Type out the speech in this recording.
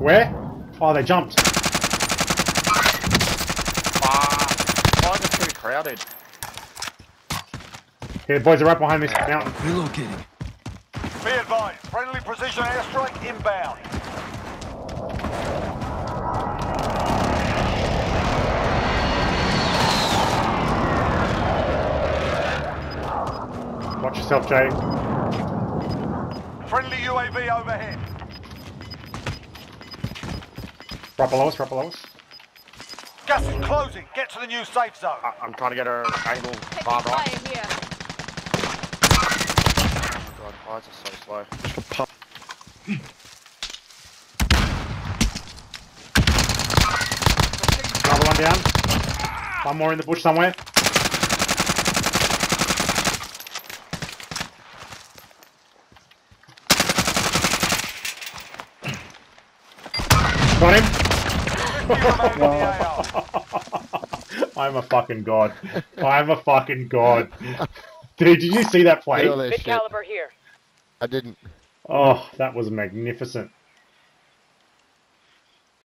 Where? Oh, they jumped. Why is it too crowded? Here, boys are right behind this mountain. Relocating. Be advised, friendly precision airstrike inbound. Watch yourself, Jay. Friendly UAV overhead. Right below us, right below us. Gas is closing. Get to the new safe zone. I'm trying to get her angle Taking far right. fire here. Oh god, why is it so slow? Another one down. One more in the bush somewhere. Got him. I'm a fucking god. I'm a fucking god. Did you see that play? Get all this Mid shit. caliber here. I didn't. Oh, that was magnificent.